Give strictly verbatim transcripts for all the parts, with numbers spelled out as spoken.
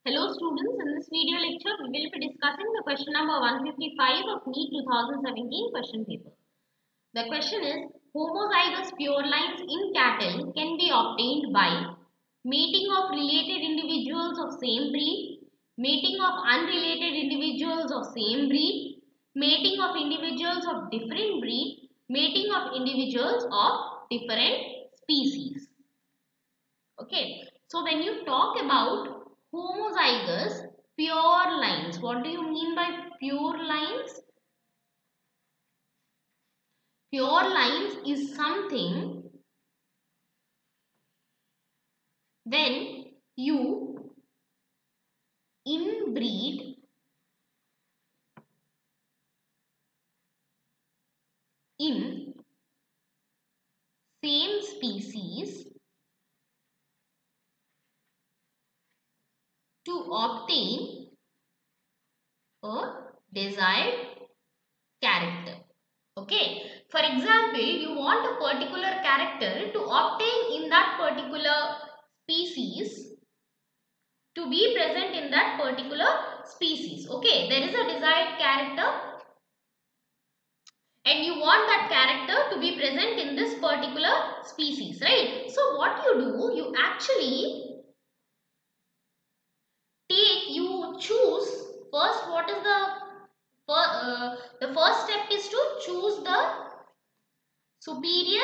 Hello students, in this video lecture we will be discussing the question number one fifty-five of NEET twenty seventeen question paper. The question is, homozygous pure lines in cattle can be obtained by mating of related individuals of same breed, mating of unrelated individuals of same breed, mating of individuals of different breed, mating of individuals of different species. Okay, so when you talk about homozygous pure lines, what do you mean by pure lines? Pure lines is something when you inbreed in same species to obtain a desired character. Okay, for example, you want a particular character to obtain in that particular species to be present in that particular species. Okay, there is a desired character and you want that character to be present in this particular species, right? So what you do, you actually take, you choose first what is the uh, the first step is to choose the superior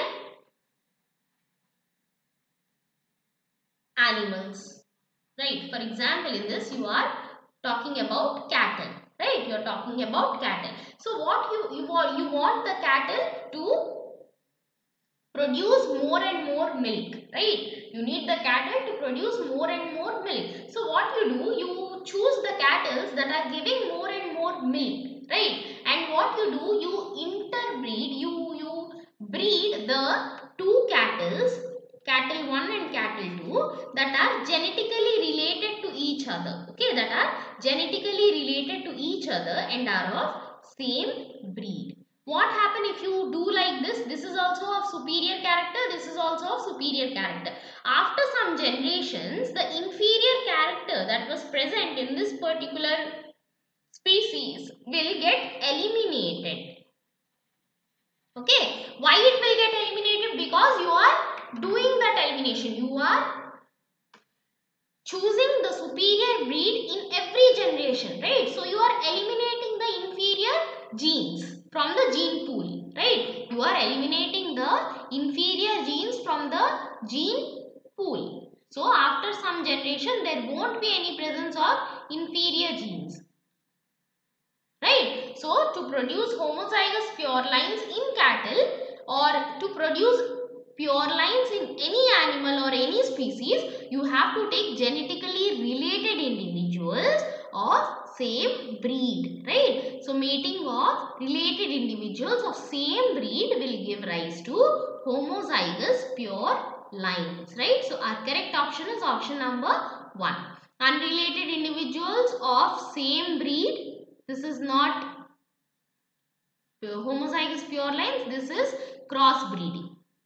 animals, right? For example, in this you are talking about cattle, right? You are talking about cattle. So what you you want, you want the cattle to produce more and more milk, right? You need the cattle to produce more and more milk. So what you do, you choose the cattle that are giving more and more milk, right? And what you do, you interbreed, you you breed the two cattle, cattle one and cattle two, that are genetically related to each other. Okay, that are genetically related to each other and are of same breed. What happen if you do like this? This is also of superior character, this is also of superior character. After some generations, the inferior character that was present in this particular species will get eliminated. Okay, why it will get eliminated? Because you are doing that elimination. You are choosing the superior breed in every generation, right? So you are eliminating the inferior genes from the gene pool, right? You are eliminating the inferior genes from the gene pool. So after some generation, there won't be any presence of inferior genes, right? So to produce homozygous pure lines in cattle or to produce pure lines in any animal or any species, you have to take genetically related individuals of same breed, right? So mating of related individuals of same breed will give rise to homozygous pure lines, right? So our correct option is option number one. Unrelated individuals of same breed, this is not homozygous pure lines, this is crossbreeding.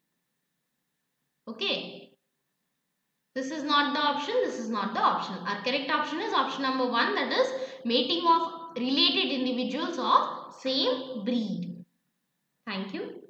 Okay, this is not the option, this is not the option. Our correct option is option number one, that is mating of related individuals of same breed. Thank you.